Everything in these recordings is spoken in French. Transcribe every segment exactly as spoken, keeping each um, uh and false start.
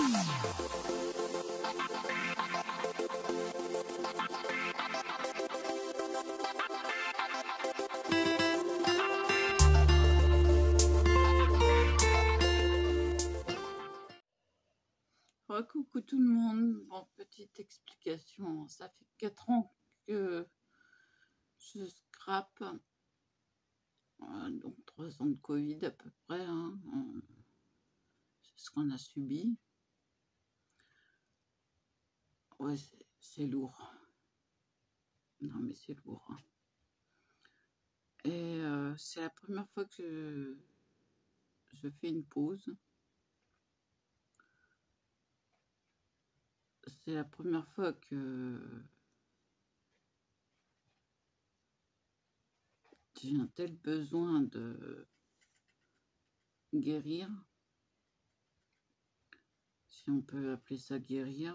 Oh, coucou tout le monde. Bon, petite explication. Ça fait quatre ans que je scrape, euh, donc trois ans de Covid à peu près. Hein. C'est ce qu'on a subi. Ouais, c'est lourd. Non, mais c'est lourd. Hein. Et euh, c'est la première fois que je, je fais une pause. C'est la première fois que j'ai un tel besoin de guérir, si on peut appeler ça guérir.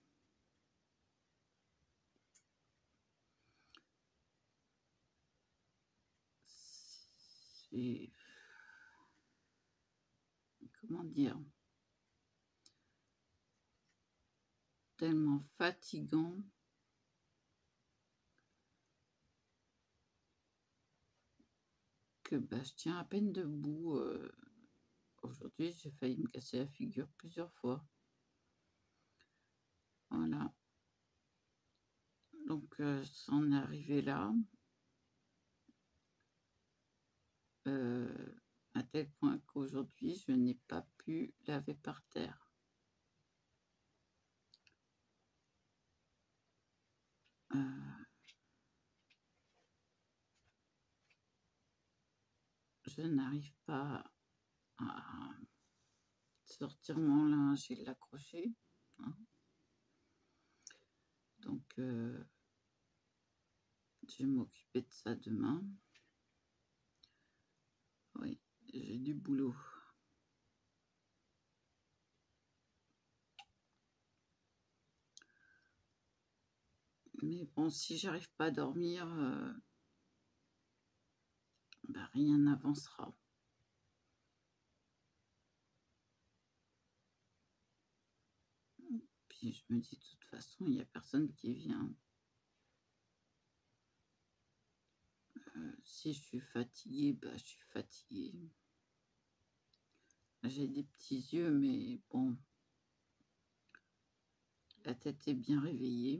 C'est... Comment dire? Tellement fatigant. Que bah, je tiens à peine debout. Euh, aujourd'hui, j'ai failli me casser la figure plusieurs fois. Voilà. Donc, euh, c'en est arrivé là. Euh, à tel point qu'aujourd'hui, je n'ai pas pu laver par terre. Euh, je n'arrive pas à sortir mon linge et l'accrocher. Hein. Donc, euh, je vais m'occuper de ça demain. Oui, j'ai du boulot. Mais bon, si j'arrive pas à dormir, euh, bah, rien n'avancera. Puis je me dis, de toute façon, il n'y a personne qui vient. Euh, si je suis fatiguée, bah, je suis fatiguée. J'ai des petits yeux, mais bon, la tête est bien réveillée.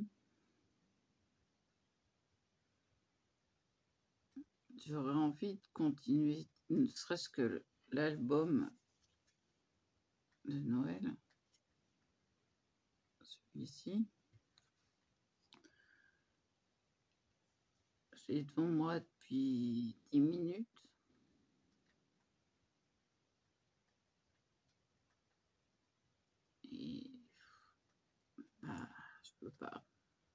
J'aurais envie de continuer, ne serait-ce que l'album de Noël, celui-ci. J'ai devant moi depuis dix minutes. Et bah, je peux pas.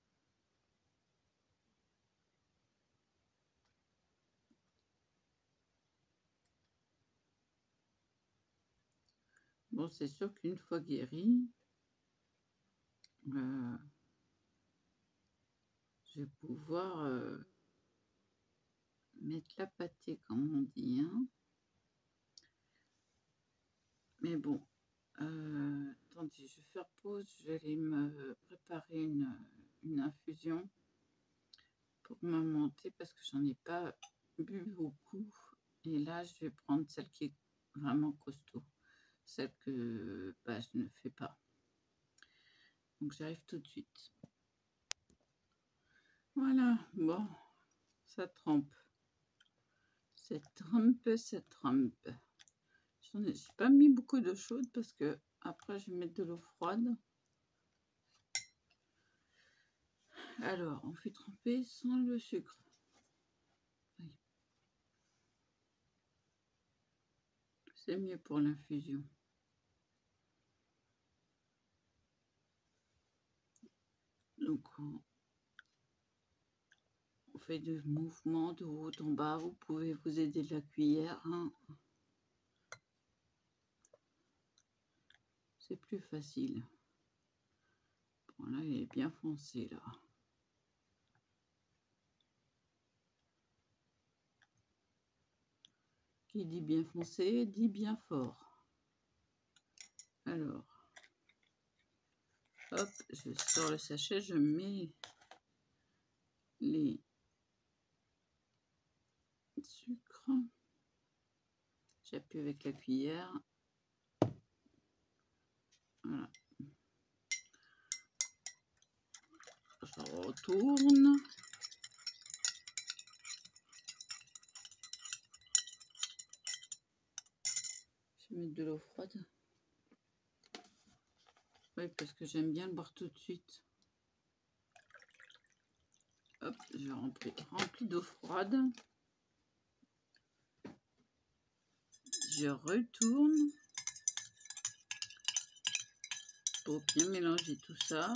Bon, c'est sûr qu'une fois guéri, euh, je vais pouvoir euh, mettre la pâtée, comme on dit. Hein. Mais bon, euh, attendez, je vais faire pause. Je vais aller me préparer une, une infusion pour me monter parce que j'en ai pas bu beaucoup. Et là, je vais prendre celle qui est vraiment costaud. Celle que bah, je ne fais pas. Donc, j'arrive tout de suite. Voilà, bon, ça trempe. Ça trempe, ça trempe. Je n'ai pas mis beaucoup d'eau chaude parce que après, je vais mettre de l'eau froide. Alors, on fait tremper sans le sucre. Oui. C'est mieux pour l'infusion. Donc, on, on fait des mouvements de haut en bas. Vous pouvez vous aider de la cuillère. Hein. C'est plus facile. Bon, là, il est bien foncé, là. Qui dit bien foncé, dit bien fort. Alors, hop, je sors le sachet, je mets les sucres. J'appuie avec la cuillère. Voilà. Je retourne. Je vais mettre de l'eau froide. Oui, parce que j'aime bien le boire tout de suite. Hop, je remplis, remplis d'eau froide. Je retourne pour bien mélanger tout ça.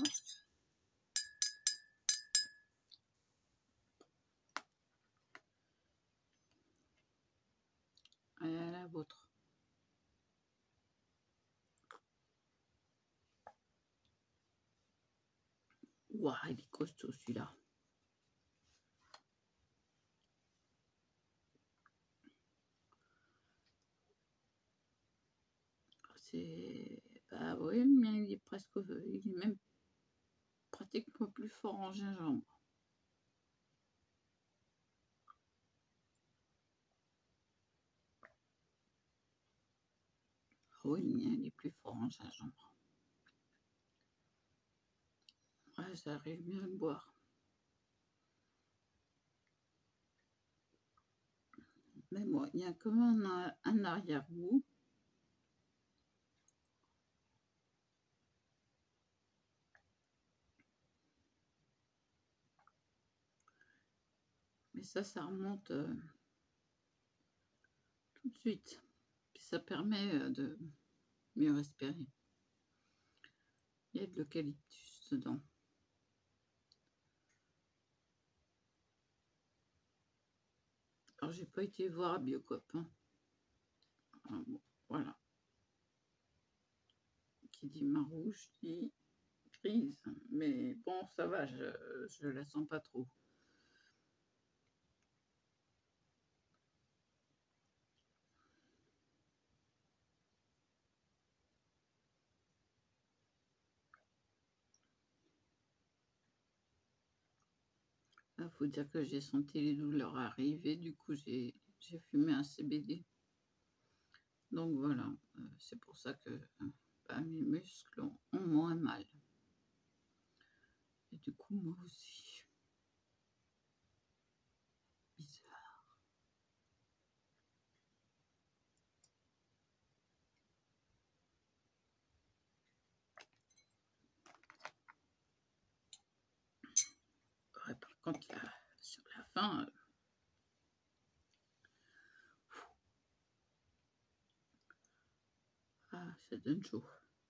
Allez, à la vôtre. Waouh, il est costaud celui-là. C'est... Bah oui, mais il est presque... Il est même pratiquement plus fort en gingembre. Oui, il est plus fort en gingembre. Ouais, ça arrive bien à le boire. Mais bon, il y a quand même un, un arrière-goût. Mais ça, ça remonte euh, tout de suite. Puis ça permet euh, de mieux respirer. Il y a de l'eucalyptus dedans. Alors, j'ai pas été voir à Biocoop. Hein. Alors, bon, voilà. Qui dit Marouche dit grise. Mais bon, ça va, je, je la sens pas trop. Il faut dire que j'ai senti les douleurs arriver, du coup j'ai fumé un C B D. Donc voilà, euh, c'est pour ça que euh, bah, mes muscles ont, ont moins mal. Et du coup, moi aussi. Bizarre. Ouais, par contre, là, sur la fin... Euh, ah, ça donne chaud.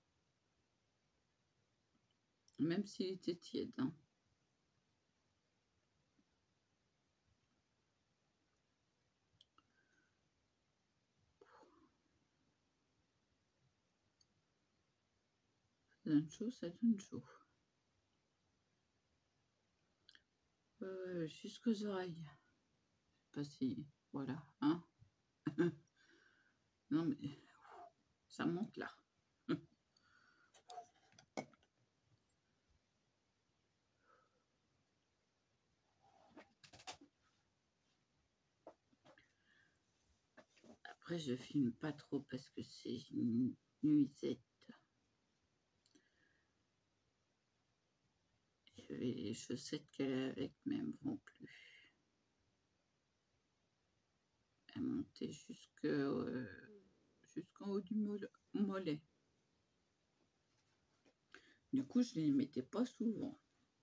Même s'il était tiède. Hein. Ça donne chaud, ça donne chaud. Euh, jusqu'aux oreilles. Je sais pas si... Voilà, hein. Non mais... Ça monte là. Après, je filme pas trop parce que c'est une nuisette. Et les chaussettes qu'elle a avec même vont plus. Elle montait jusque, euh, jusqu'en haut du mollet. Du coup, je ne les mettais pas souvent.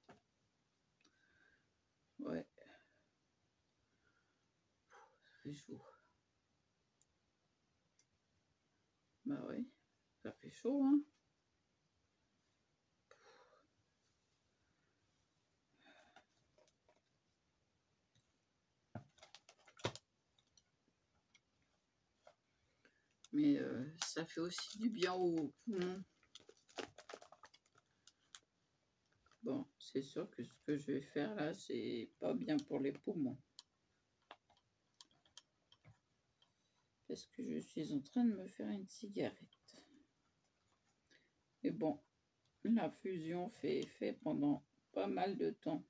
Ouais. Ça fait chaud. Bah ouais, ça fait chaud, hein. Mais euh, ça fait aussi du bien aux poumons. Bon, c'est sûr que ce que je vais faire là, c'est pas bien pour les poumons. Parce que je suis en train de me faire une cigarette. Et bon, l'infusion fait effet pendant pas mal de temps.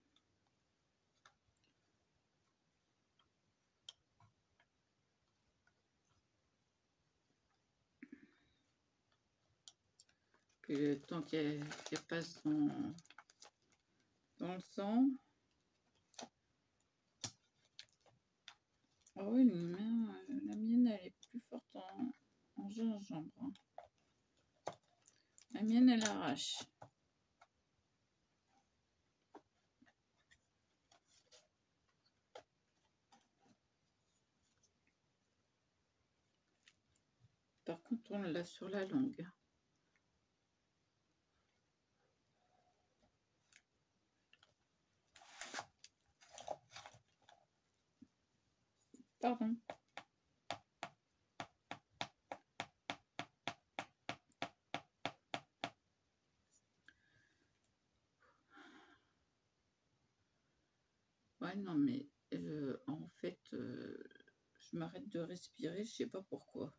Puis le temps qu'elle qu'elle passe dans, dans le sang. Ah oui, la mienne, la mienne, elle est plus forte en, en gingembre. Hein. La mienne, elle arrache. Par contre, on l'a sur la longue. Pardon. Ouais, non, mais euh, en fait, euh, je m'arrête de respirer, je sais pas pourquoi.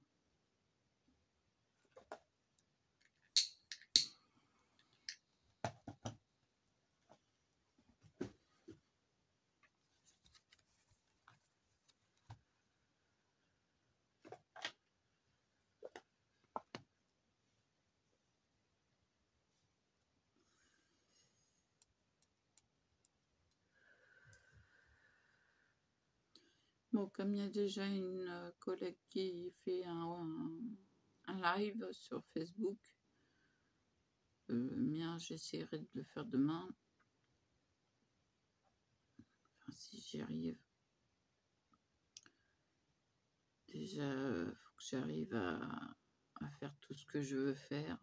Bon, comme il y a déjà une collègue qui fait un, un, un live sur Facebook, euh, mien, j'essaierai de le faire demain. Enfin, si j'y arrive. Déjà, il faut que j'arrive à, à faire tout ce que je veux faire.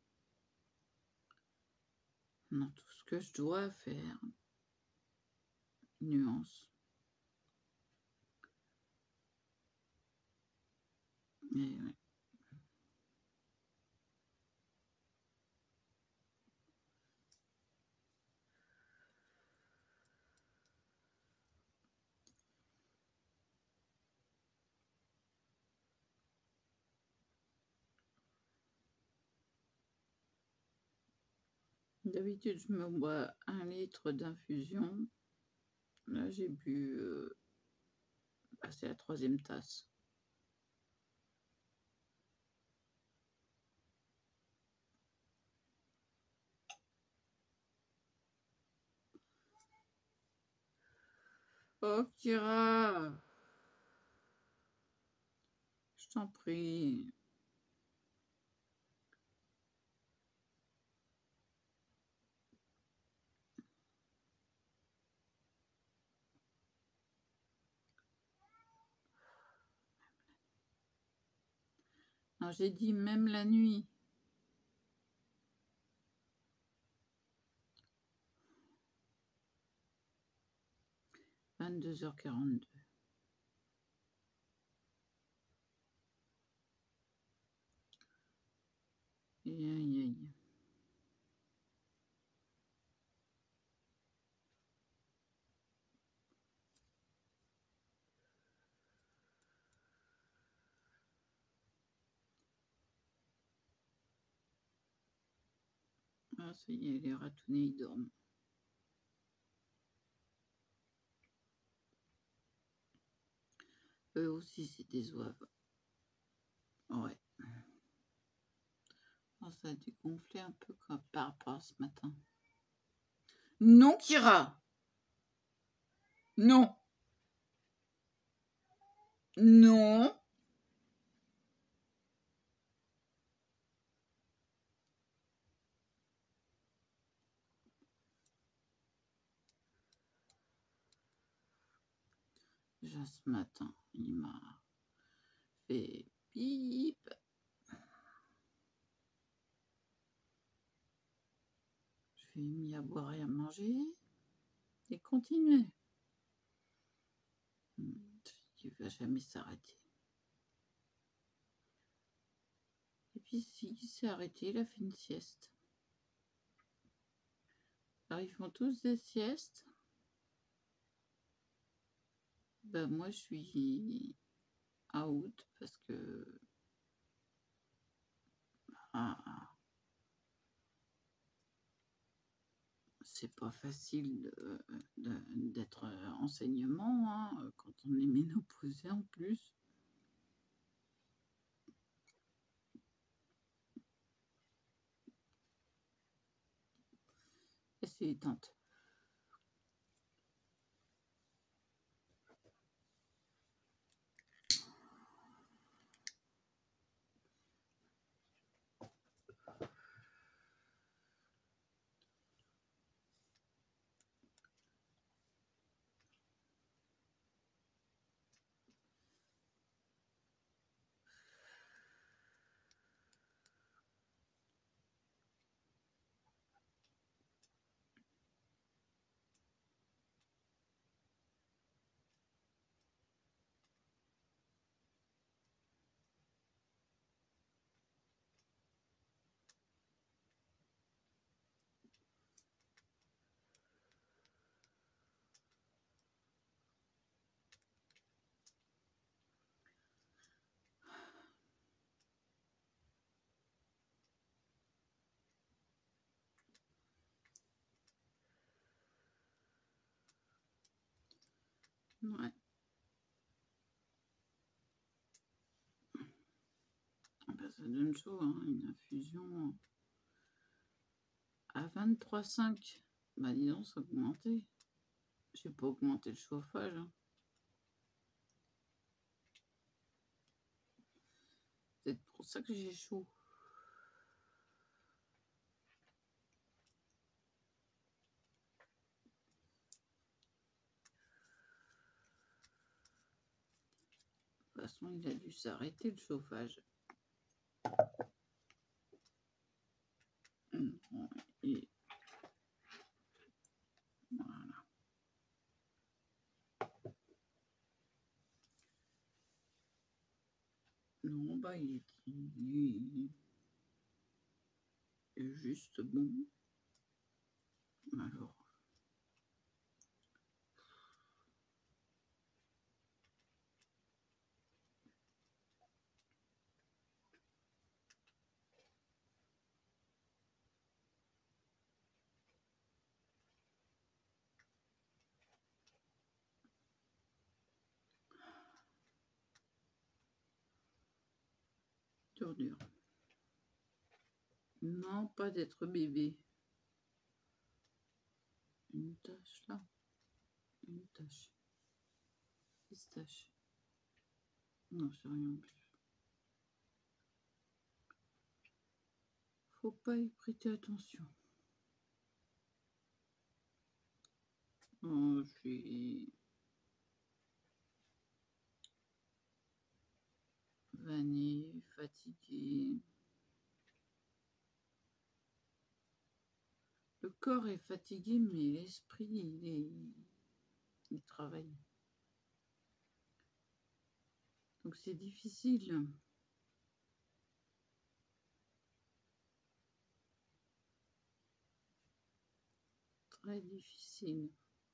Non, tout ce que je dois faire. Nuance. Et ouais. D'habitude, je me bois un litre d'infusion. Là, j'ai bu... Euh, bah, c'est la troisième tasse. Oh, Kira, je t'en prie. Non, j'ai dit même la nuit. vingt-deux heures quarante-deux. Aïe, aïe, aïe. Ah, ça y est, les ratounets, ils dorment. Eux aussi, c'est des oives. Ouais. Oh, ça a dégonflé un peu comme par rapport à ce matin. Non, Kira. Non. Non. Déjà ce matin, il m'a fait bip. Je lui ai mis à boire et à manger. Et continuer. Il ne va jamais s'arrêter. Et puis si il s'est arrêté, il a fait une sieste. Alors ils font tous des siestes. Ben moi je suis out parce que ah, c'est pas facile d'être enseignement hein, quand on est ménopausée en plus. Et c'est détente. Ouais. Ben, ça donne chaud, hein, une infusion à vingt-trois virgule cinq. Bah dis donc, ça a augmenté. J'ai pas augmenté le chauffage. Hein. C'est pour ça que j'ai chaud. De toute façon, il a dû s'arrêter le chauffage. Et voilà. Non, bah il est, il est juste bon. Alors. Dur, dur. Non, pas d'être bébé. Une tache là. Une tache. Pistache. Non, c'est rien plus. Faut pas y prêter attention. Oh, je suis vanille, fatiguée. Le corps est fatigué, mais l'esprit, il est... il travaille. Donc c'est difficile. Très difficile.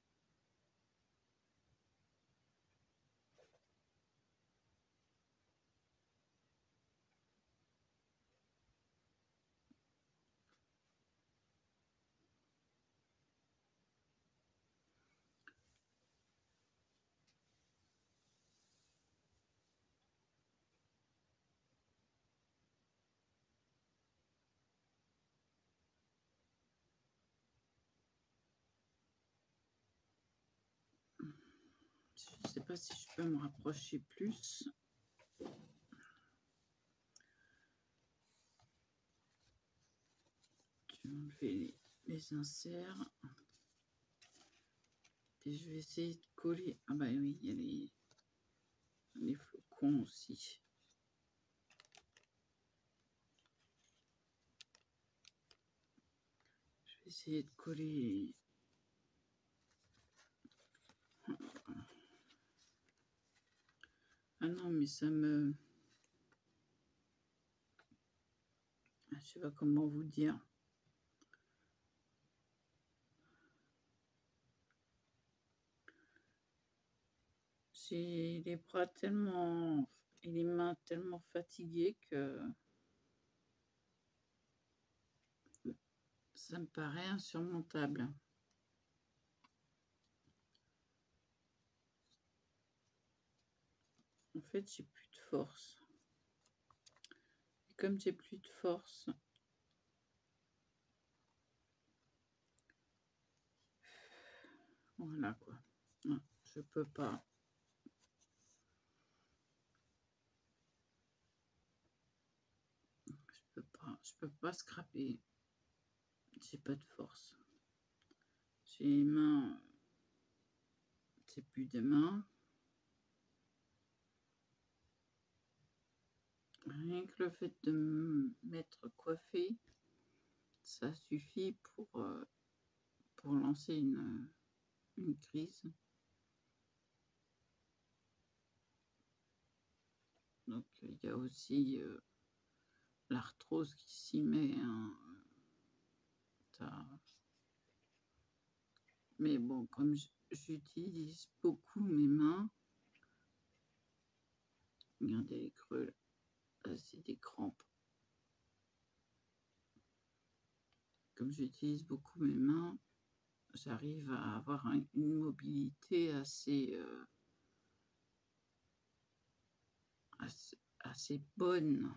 Je ne sais pas si je peux me rapprocher plus. Je vais enlever les, les inserts. Et je vais essayer de coller. Ah bah oui, il y a les, les flocons aussi. Je vais essayer de coller. Ah non, mais ça me... Je sais pas comment vous dire. J'ai les bras tellement... et les mains tellement fatiguées que... ça me paraît insurmontable. fait, j'ai plus de force. Et comme j'ai plus de force, voilà quoi. Non, je peux pas. Je peux pas. Je peux pas scraper. J'ai pas de force. J'ai les mains. C'est plus des mains. Rien que le fait de me mettre coiffée, ça suffit pour, euh, pour lancer une, une crise. Donc il y a aussi euh, l'arthrose qui s'y met. Hein. Ça... Mais bon, comme j'utilise beaucoup mes mains, regardez les creux, là, c'est des crampes. Comme j'utilise beaucoup mes mains, j'arrive à avoir un, une mobilité assez, euh, assez, assez bonne.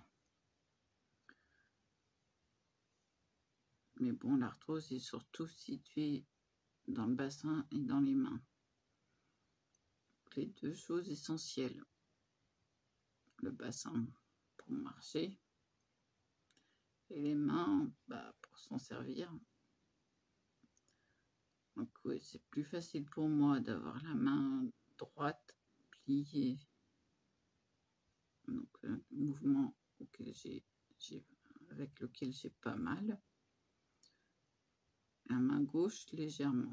Mais bon, l'arthrose est surtout située dans le bassin et dans les mains. Les deux choses essentielles. Le bassin pour marcher et les mains bah, pour s'en servir. Donc oui, c'est plus facile pour moi d'avoir la main droite pliée. Donc un mouvement auquel j'ai, j'ai, avec lequel j'ai pas mal. La main gauche légèrement.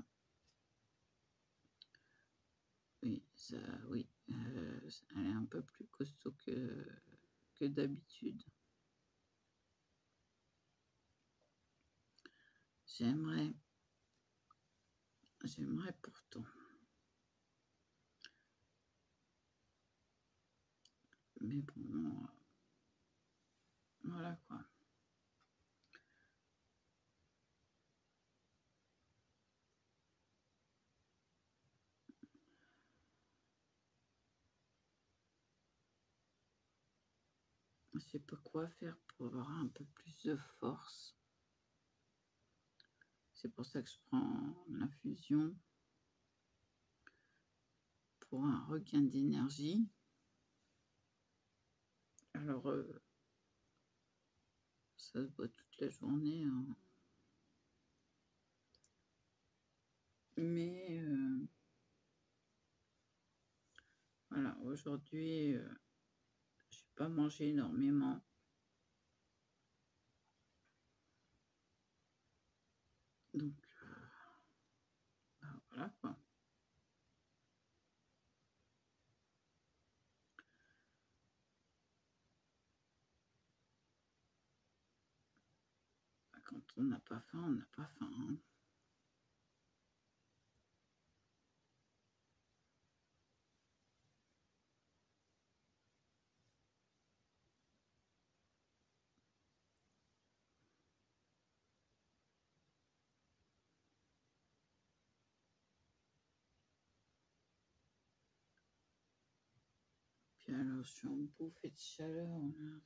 Oui, ça, oui, euh, elle est un peu plus costaud que, que d'habitude. J'aimerais, j'aimerais pourtant. Mais bon, euh, voilà quoi. Je sais pas quoi faire pour avoir un peu plus de force. C'est pour ça que je prends l'infusion pour un regain d'énergie. Alors, euh, ça se boit toute la journée. Hein. Mais, euh, voilà, aujourd'hui, euh, je n'ai pas mangé énormément. Donc, euh, bah, voilà quoi. Quand on n'a pas faim, on n'a pas faim. Hein. Puis alors, je suis en bouffée de chaleur. Là.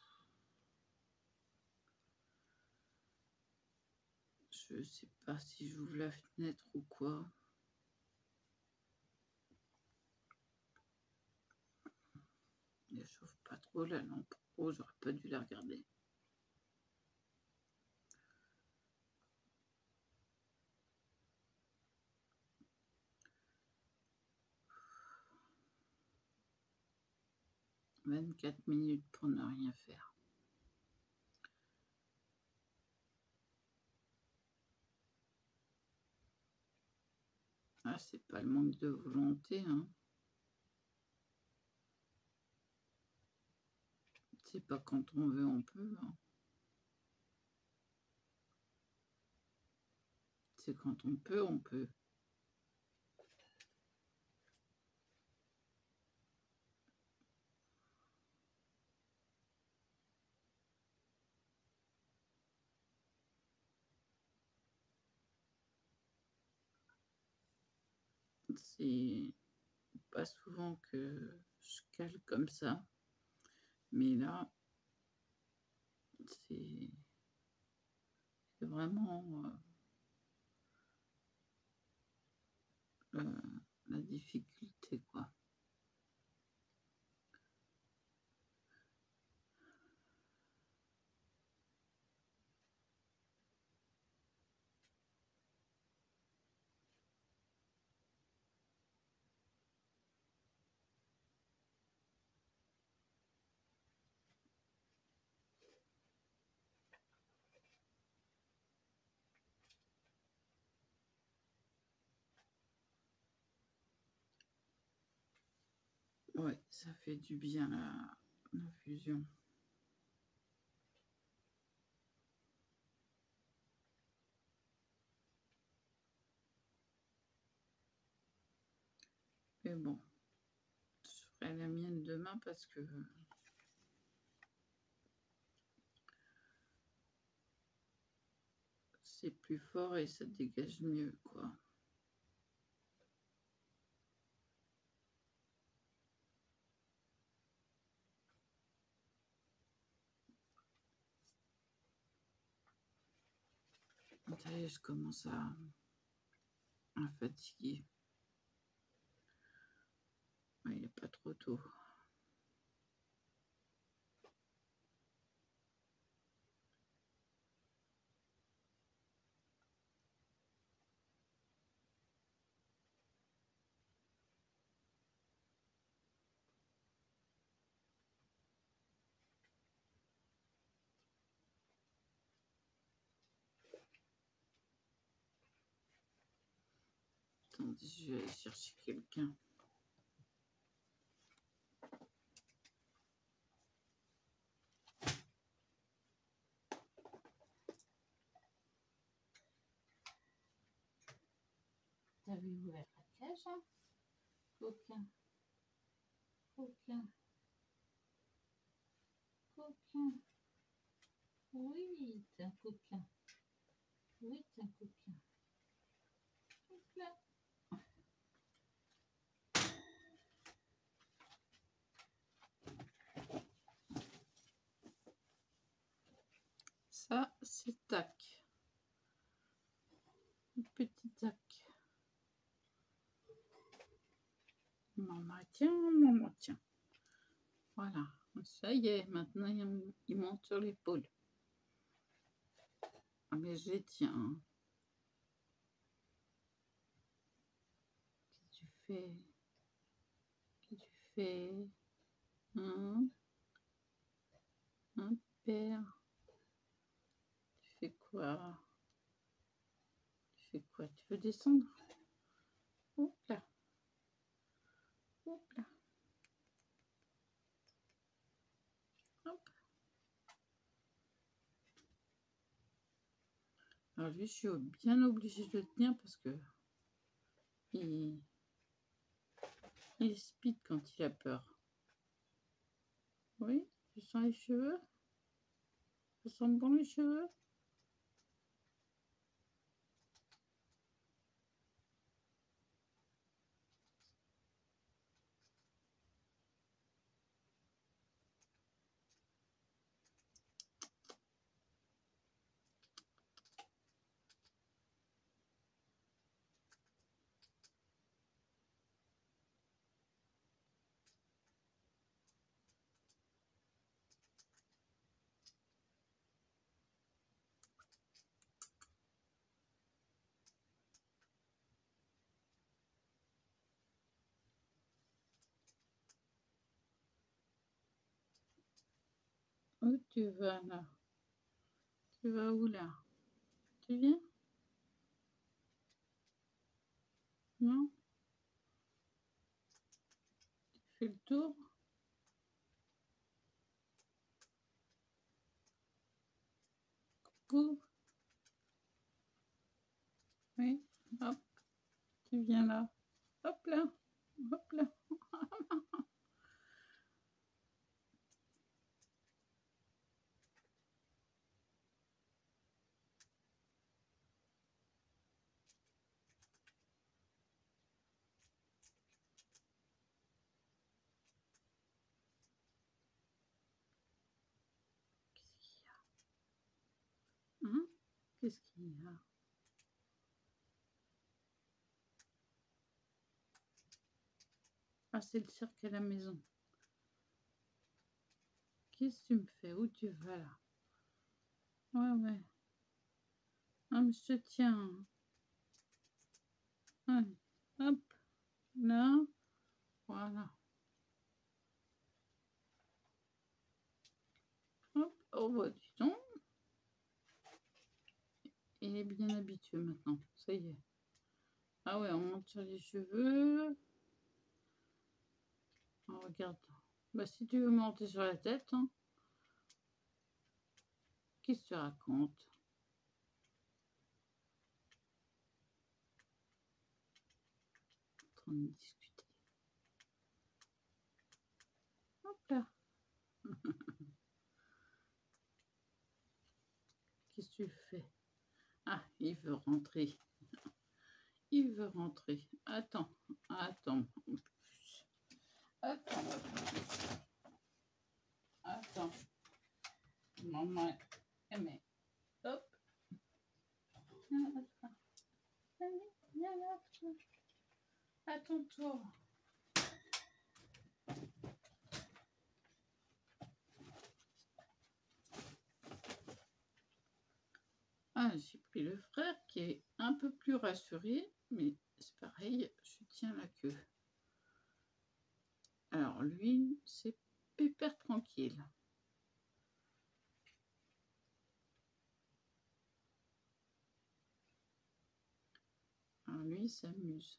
Je sais pas si j'ouvre la fenêtre ou quoi. Elle chauffe pas trop la lampe. Oh, j'aurais pas dû la regarder. vingt-quatre minutes pour ne rien faire. Ah, c'est pas le manque de volonté, hein. C'est pas quand on veut, on peut. Hein. C'est quand on peut, on peut. C'est pas souvent que je cale comme ça. Mais là, c'est c'est vraiment euh, euh, la difficulté, quoi. Ouais, ça fait du bien la l'infusion. Mais bon, je ferai la mienne demain parce que c'est plus fort et ça dégage mieux, quoi. Ça y est, je commence à, à fatiguer. Il n'est pas trop tôt. Attendez, je vais aller chercher quelqu'un. T'avais ouvert la cage, hein? Coquin. Coquin. Coquin. Oui, t'es un coquin. Oui, t'es un coquin. Hop là. Ça, c'est tac. Un petit tac. Maman, tiens, maman, tiens. Voilà. Ça y est, maintenant, il monte sur l'épaule. Ah, mais je les tiens. Hein. Qu'est-ce que tu fais? Qu'est-ce que tu fais? Hein? Hein, père? Tu fais quoi? Tu fais quoi? Tu veux descendre? Hop là. Hop là. Hop. Alors lui, je suis bien obligée de le tenir parce que il, il speed quand il a peur. Oui, tu sens les cheveux? Ça sent bon les cheveux? Où tu vas là? Tu vas où là? Tu viens? Non? Tu fais le tour? Coucou? Oui, hop, tu viens là. Hop là, hop là. Qu'est-ce qu'il y a? Ah, c'est le cirque à la maison. Qu'est-ce que tu me fais? Où tu vas là? Ouais, ouais. Ah, mais je te tiens. Allez, hop, là. Voilà. Hop, oh, bah, dis donc. Il est bien habitué maintenant. Ça y est. Ah ouais, on monte sur les cheveux. Oh, regarde. Bah, si tu veux monter sur la tête, hein. Qu'est-ce que tu racontes? En train de discuter. Hop là. Qu'est-ce que tu fais? Ah, il veut rentrer. Il veut rentrer. Attends, attends. Attends. Attends. Maman, mais hop. Attends-toi. Ah, j'ai pris le frère qui est un peu plus rassuré, mais c'est pareil, je tiens la queue. Alors lui, c'est pépère tranquille. Alors lui, il s'amuse.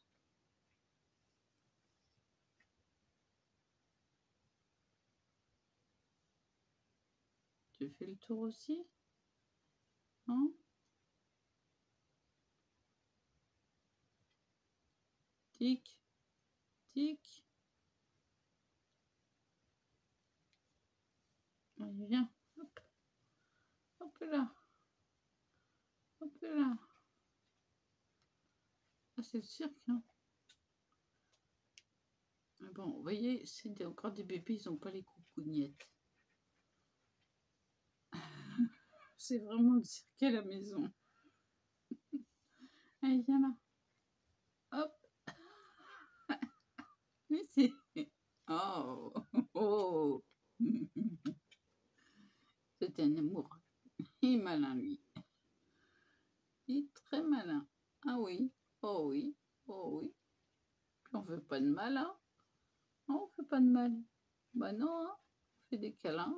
Tu fais le tour aussi? Hein? Tic, tic. Allez, viens. Hop. Hop là. Hop là. Ah, c'est le cirque, hein. Bon, vous voyez, c'est encore des bébés, ils n'ont pas les coucougnettes. C'est vraiment le cirque à la maison. Allez, viens là. Hop. Mais c'est... Oh, oh. C'est un amour. Il est malin, lui. Il est très malin. Ah oui, oh oui, oh oui. Puis on fait pas de mal, hein. Non, on fait pas de mal. Bah non, hein. On fait des câlins.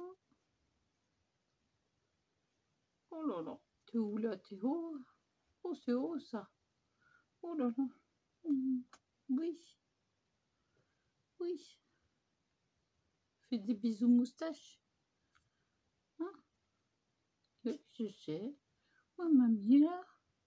Oh là là. T'es où là? T'es haut? Oh, c'est haut, ça. Oh là là. Mmh. Oui. Oui. Fais des bisous moustaches. Hein? Oui, je sais. Oh, mamie, là.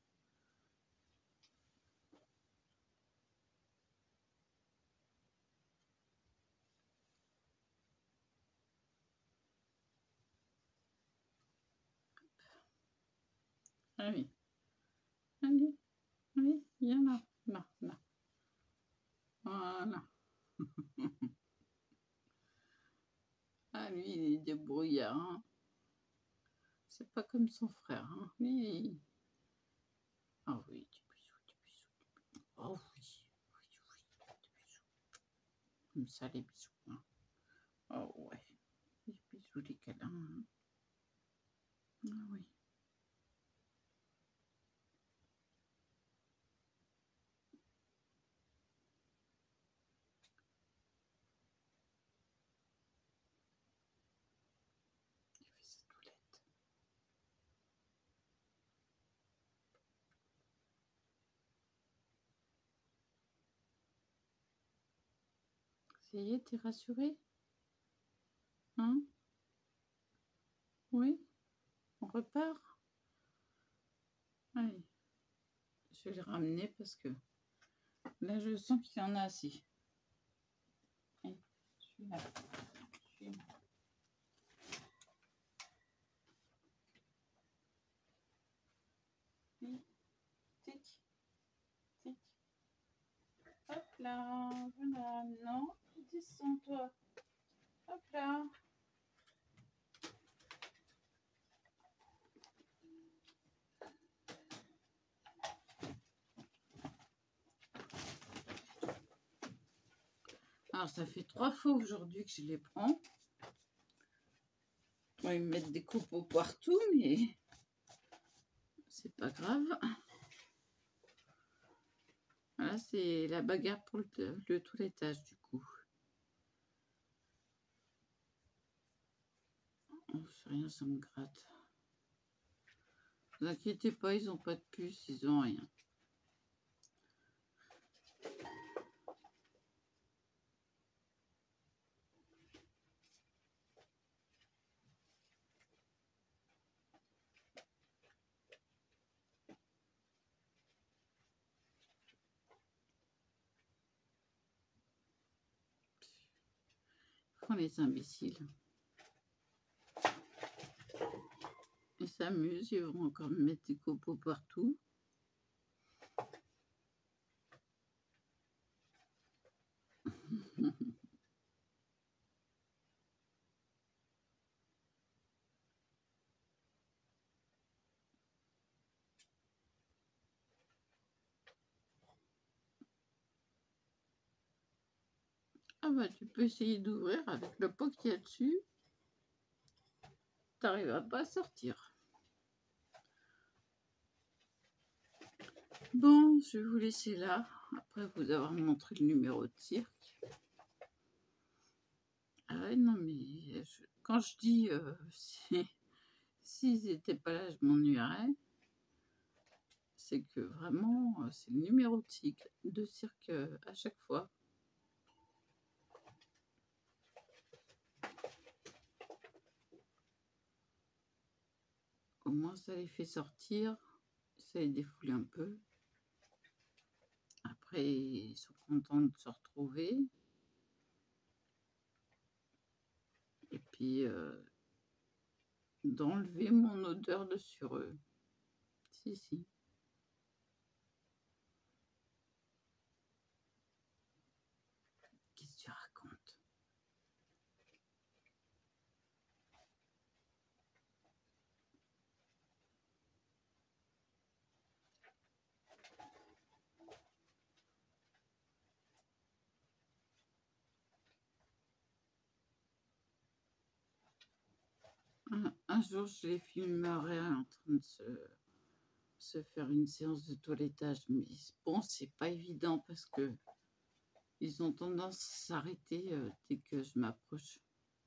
Allez. Allez. Oui, viens là. Là, là. Voilà. Ah, lui, il est débrouillard, hein. C'est pas comme son frère, hein. Lui, ah oui, du bisou, du bisou, du bisou. Oh oui, oui, oui, du bisou. Comme ça, les bisous, hein. Oh ouais, les bisous, les câlins, hein. Ah oui. Il fait sa toilette. Ça y est, t'es rassuré? Hein? Oui? On repart? Allez. Je vais le ramener parce que là, je sens qu'il en a assez. Allez, je suis là. Je suis là. Oui. Tic. Tic. Hop là. Voilà. Non, descends-toi. Hop là. Alors, ça fait trois fois aujourd'hui que je les prends. Bon, ils me mettent des copeaux partout, mais c'est pas grave. Voilà, c'est la bagarre pour le, le toilettage, du coup. Oh, c'est rien, ça me gratte. Ne vous inquiétez pas, ils n'ont pas de puce, ils n'ont rien. Ils font les imbéciles. Ils s'amusent, ils vont encore me mettre des copeaux partout. Ah bah tu peux essayer d'ouvrir avec le pot qu'il y a dessus. T'arriveras pas à sortir. Bon, je vais vous laisser là, après vous avoir montré le numéro de cirque. Ah ouais, non mais je, quand je dis euh, si, s'ils n'étaient pas là, je m'ennuierais. C'est que vraiment, euh, c'est le numéro de cirque, de cirque euh, à chaque fois. Au moins, ça les fait sortir, ça les défoule un peu. Après, ils sont contents de se retrouver. Et puis, euh, d'enlever mon odeur de sur eux. Si, si. Qu'est-ce que tu racontes? Un, un jour, je les filmerai en train de se, se faire une séance de toilettage. Mais bon, c'est pas évident parce que ils ont tendance à s'arrêter euh, dès que je m'approche.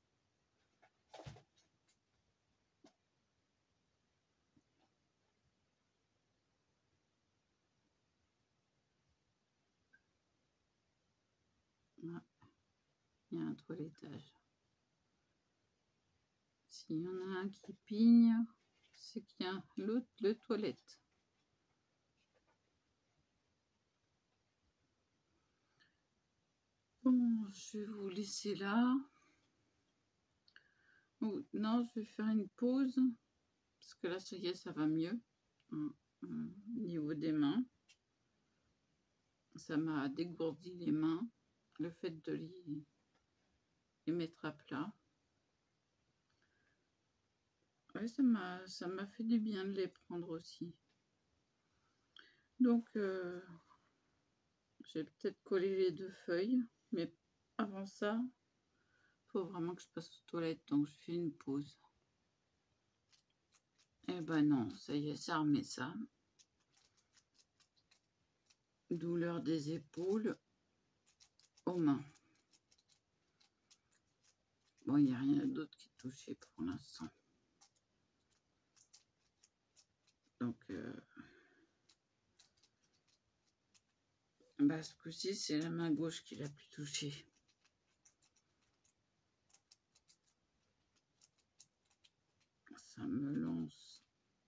Ouais, il y a un toilettage. S'il y en a un qui pigne, c'est qu'il y a l'autre, le toilette. Bon, je vais vous laisser là. Oh, non, je vais faire une pause. Parce que là, ça y est, ça va mieux. Au niveau des mains. Ça m'a dégourdi les mains. Le fait de les, les mettre à plat. Ouais, ça m'a ça m'a fait du bien de les prendre aussi. Donc, euh, j'ai peut-être collé les deux feuilles. Mais avant ça, il faut vraiment que je passe aux toilettes. Donc, je fais une pause. Eh ben non, ça y est, ça remet ça. Douleur des épaules aux mains. Bon, il n'y a rien d'autre qui est touché pour l'instant. Donc, euh, bah, ce coup-ci, c'est la main gauche qui l'a plus touché. Ça me lance.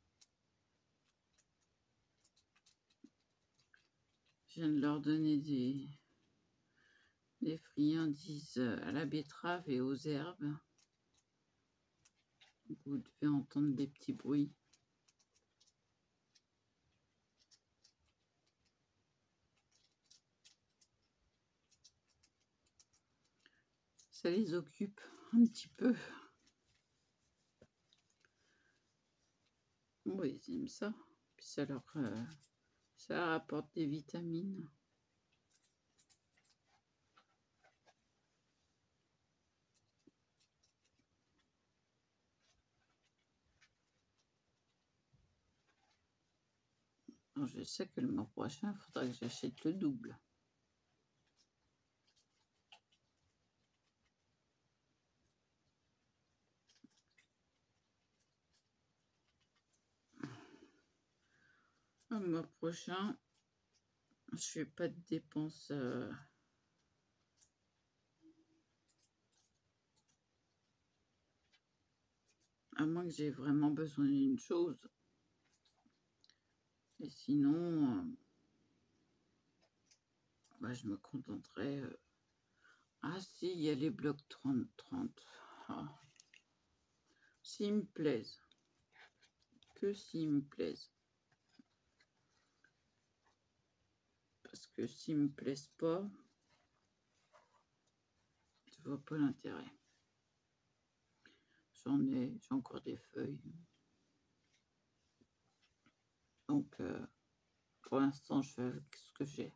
Je viens de leur donner des, des friandises à la betterave et aux herbes. Vous devez entendre des petits bruits. Ça les occupe un petit peu. Oui, ils aiment ça. Puis ça leur, euh, ça leur apporte des vitamines. Alors, je sais que le mois prochain, il faudra que j'achète le double. Le mois prochain, je fais pas de dépenses. Euh, à moins que j'ai vraiment besoin d'une chose. Et sinon, euh, bah, je me contenterai. Euh... Ah si, il y a les blocs trente trente. Ah. S'ils me plaisent. Que s'ils me plaisent. Parce que s'ils me plaisent pas, je vois pas l'intérêt. J'en ai, j'ai encore des feuilles. Donc, euh, pour l'instant, je fais avec ce que j'ai.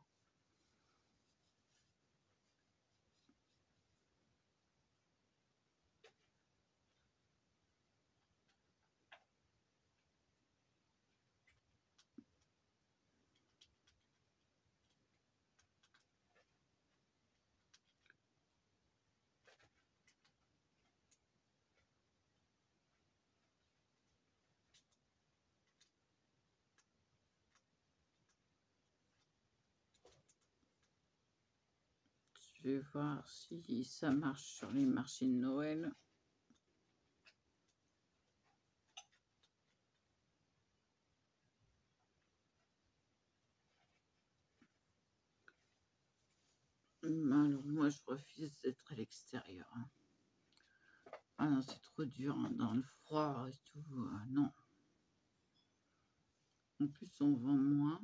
Je vais voir si ça marche sur les marchés de Noël. Alors moi, je refuse d'être à l'extérieur. Hein. Ah non, c'est trop dur, hein, dans le froid et tout. Euh, non. En plus, on vend moins.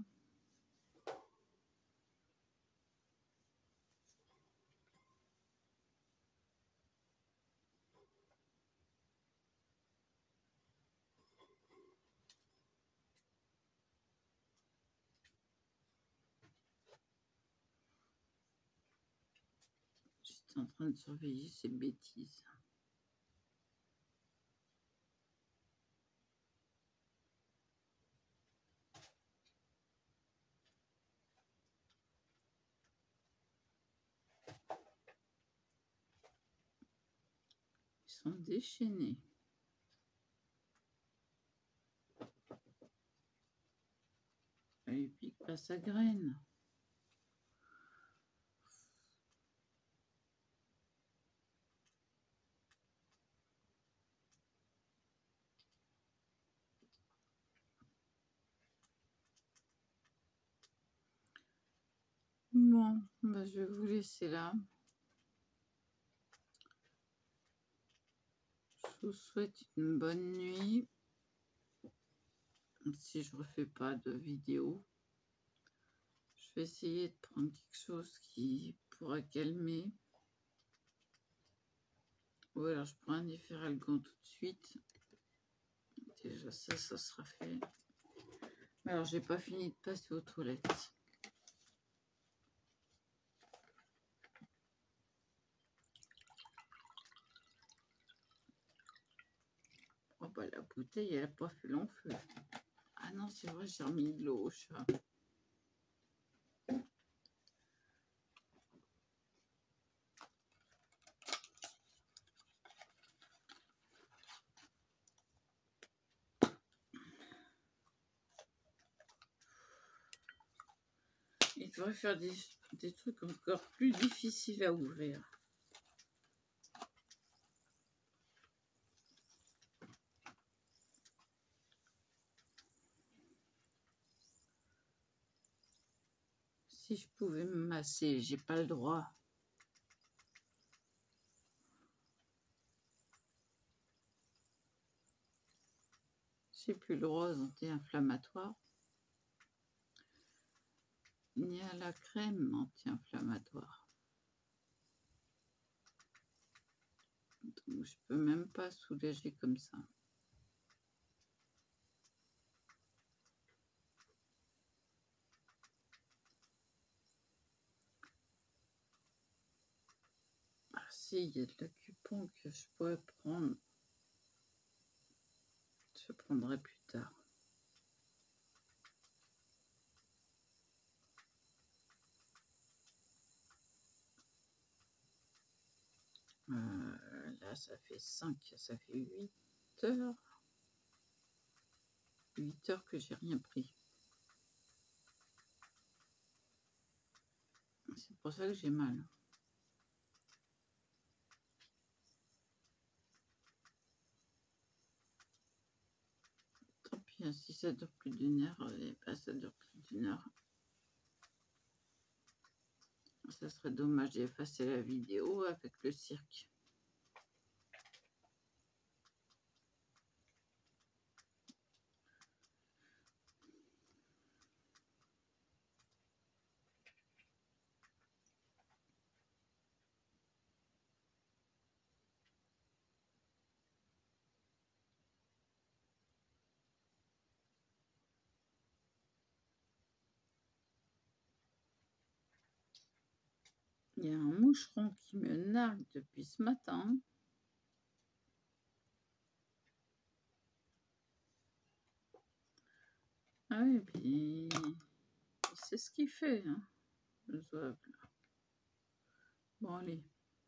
J'étais en train de surveiller ces bêtises. Ils sont déchaînés. Et puis pas sa graine. Bon, bah, je vais vous laisser là. Je vous souhaite une bonne nuit. Si je ne refais pas de vidéo, je vais essayer de prendre quelque chose qui pourra calmer. Ou alors je prends un Differalgan tout de suite. Déjà ça, ça sera fait. Alors j'ai pas fini de passer aux toilettes. Oh bah la bouteille elle a pas fait long feu. Ah non c'est vrai, j'ai remis de l'eau au chat. Il devrait faire des, des trucs encore plus difficiles à ouvrir. Si je pouvais me masser, j'ai pas le droit. J'ai plus le droit aux anti-inflammatoires. Ni à la crème anti-inflammatoire. Donc je peux même pas soulager comme ça. Ah si, il y a de l'acupuncture que je pourrais prendre. Je prendrai plus tard. Euh, là, ça fait cinq, ça fait huit heures. huit heures que j'ai rien pris. C'est pour ça que j'ai mal. Tant pis, hein, si ça dure plus d'une heure, et pas ça dure plus d'une heure. Ça serait dommage d'effacer la vidéo avec le cirque. Il y a un moucheron qui me nargue depuis ce matin. Ah oui, puis c'est ce qu'il fait, hein, le zouave. Bon, allez.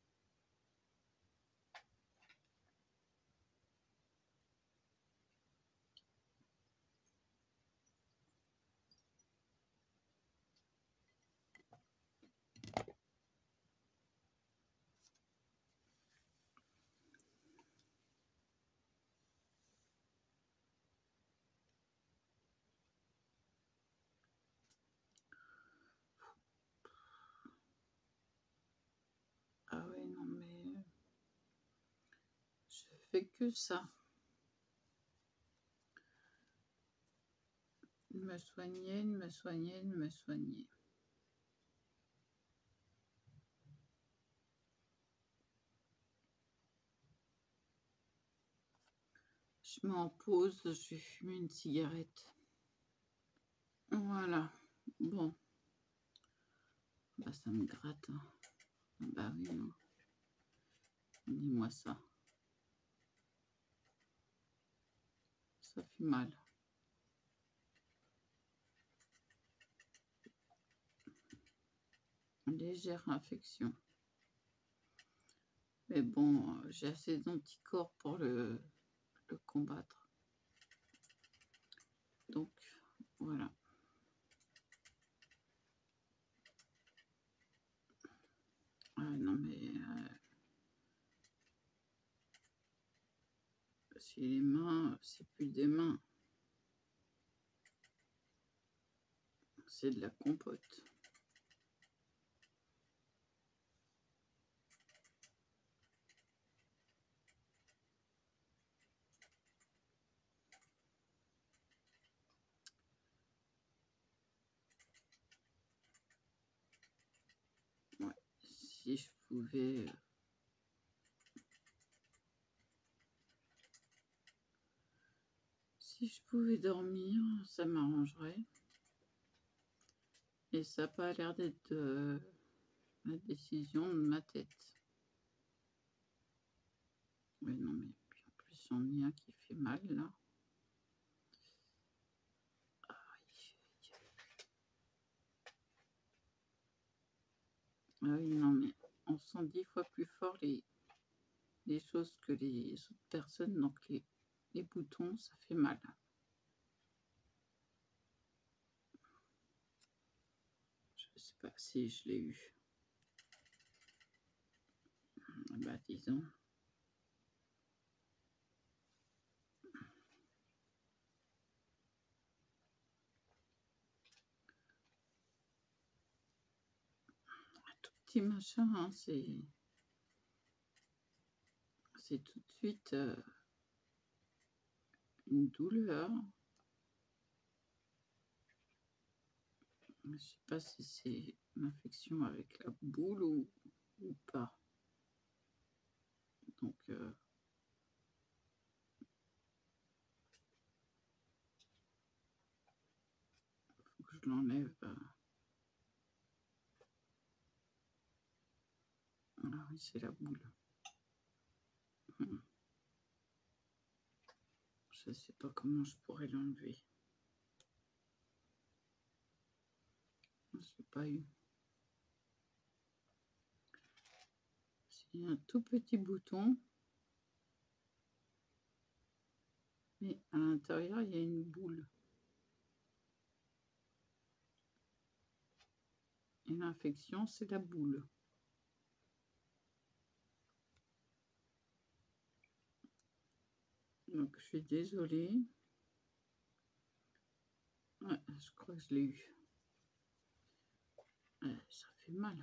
Ah oui, non, mais je fais que ça. Me soigner, me soigner, me soigner. Je mets en pause, je vais fumer une cigarette. Voilà. Bon. Bah, ça me gratte. Hein. Bah oui, non. Dis-moi ça. Ça fait mal. Légère infection. Mais bon, j'ai assez d'anticorps pour le, le combattre. Donc, voilà. Ah non, mais... Euh, si les mains, c'est plus des mains. C'est de la compote. Ouais. Si je pouvais... Si je pouvais dormir, ça m'arrangerait. Et ça n'a pas l'air d'être euh, la décision de ma tête. Oui, non, mais puis en plus, j'en ai un qui fait mal, là. Ah oui, non, mais on sent dix fois plus fort les, les choses que les autres personnes. Donc, les, les boutons, ça fait mal. Je ne sais pas si je l'ai eu. Bah, disons. Un tout petit machin, hein, c'est... C'est tout de suite euh, une douleur. Je ne sais pas si c'est une infection avec la boule ou, ou pas. Donc, euh, faut que je l'enlève. Euh. Ah oui, c'est la boule. Hmm. Je ne sais pas comment je pourrais l'enlever. Je l'ai pas eu. Si Il y a un tout petit bouton. Mais à l'intérieur, il y a une boule. Et l'infection, c'est la boule. Donc, je suis désolée. Ouais, je crois que je l'ai eu. Ouais, ça fait mal.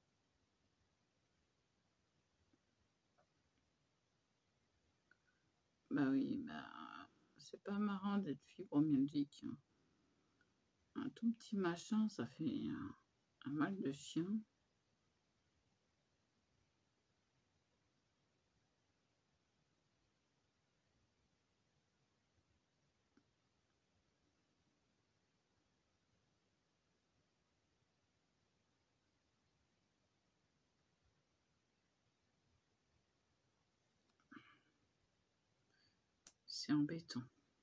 Bah oui, bah, c'est pas marrant d'être fibromyalgique. Hein. Un tout petit machin, ça fait un, un mal de chien. C'est embêtant.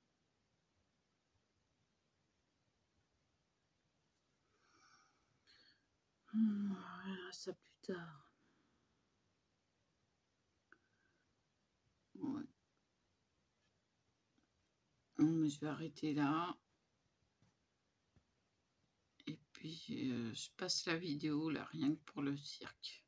On verra ça plus tard. Ouais. Bon, mais je vais arrêter là. Et puis, euh, je passe la vidéo là, rien que pour le cirque.